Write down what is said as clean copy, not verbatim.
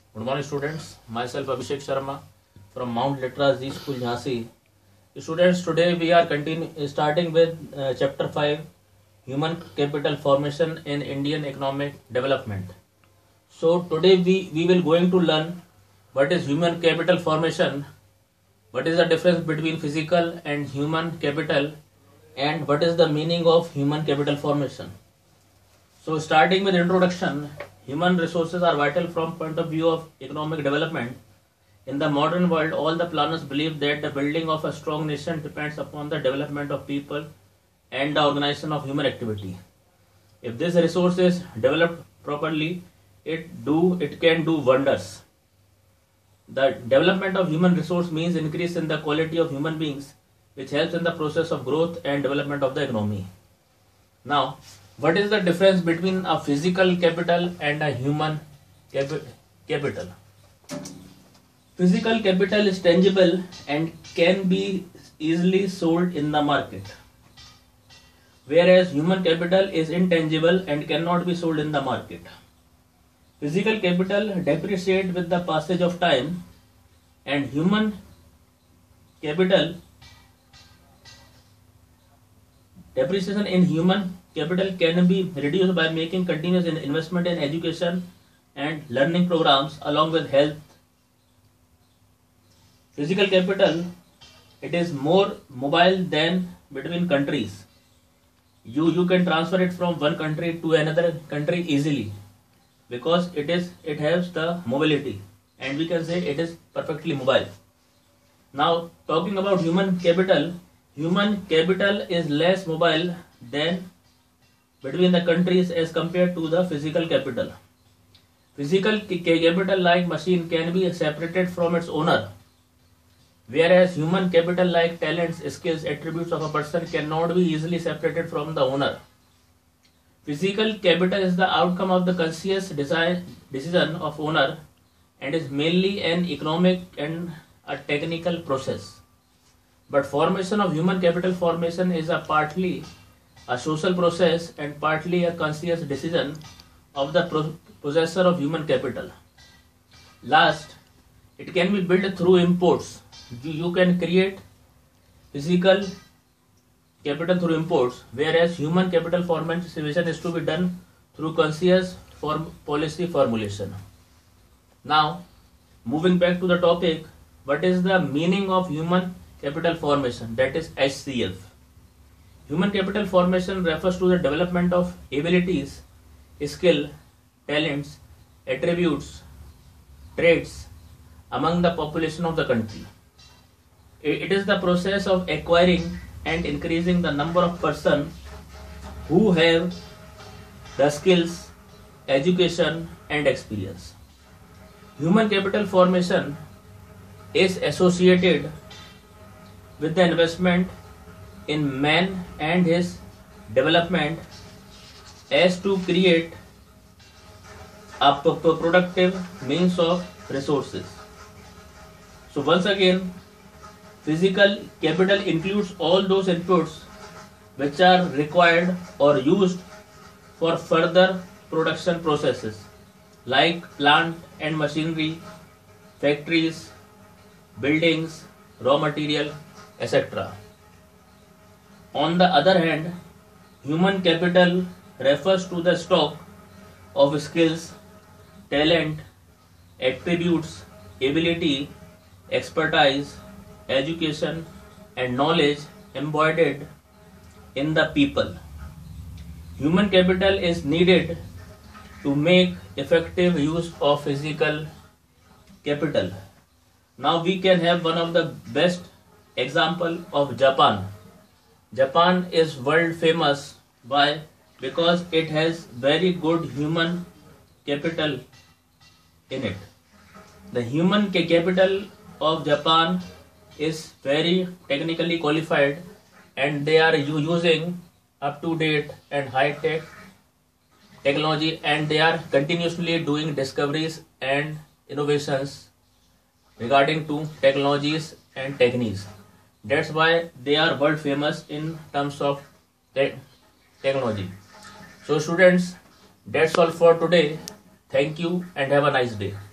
Good morning, students. Myself Abhishek Sharma from Mount Litra Z School, Jhansi. Students, today we are starting with Chapter 5, Human Capital Formation in Indian Economic Development. So today we will going to learn what is human capital formation, what is the difference between physical and human capital, and what is the meaning of human capital formation. So starting with introduction, human resources are vital from point of view of economic development. In the modern world, all the planners believe that the building of a strong nation depends upon the development of people and the organization of human activity. If this resource is developed properly, it can do wonders. The development of human resource means increase in the quality of human beings, which helps in the process of growth and development of the economy. Now, what is the difference between a physical capital and a human capital? Physical capital is tangible and can be easily sold in the market, whereas human capital is intangible and cannot be sold in the market. Physical capital depreciates with the passage of time, and human capital depreciation in human capital can be reduced by making continuous investment in education and learning programs along with health. Physical capital, it is more mobile than between countries. You can transfer it from one country to another country easily because it has the mobility, and we can say it is perfectly mobile. Now talking about human capital is less mobile than between the countries as compared to the physical capital. Physical capital like machine can be separated from its owner, whereas human capital like talents, skills, attributes of a person cannot be easily separated from the owner. Physical capital is the outcome of the conscious decision of owner and is mainly an economic and a technical process. But formation of human capital formation is a partly a social process and partly a conscious decision of the possessor of human capital. Last, it can be built through imports. You can create physical capital through imports, whereas human capital formation is to be done through conscious policy formulation. Now, moving back to the topic, what is the meaning of human capital formation, that is HCF? Human capital formation refers to the development of abilities, skill, talents, attributes, traits among the population of the country. It is the process of acquiring and increasing the number of persons who have the skills, education and experience. Human capital formation is associated with the investment in man and his development as to create a productive means of resources. So once again, physical capital includes all those inputs which are required or used for further production processes like plant and machinery, factories, buildings, raw material, etc. On the other hand, human capital refers to the stock of skills, talent, attributes, ability, expertise, education and knowledge embodied in the people. Human capital is needed to make effective use of physical capital. Now we can have one of the best example of Japan. Japan is world famous because it has very good human capital in it. The human capital of Japan is very technically qualified and they are using up to date and high tech technology, and they are continuously doing discoveries and innovations regarding to technologies and techniques. That's why they are world famous in terms of technology. So students, that's all for today. Thank you and have a nice day.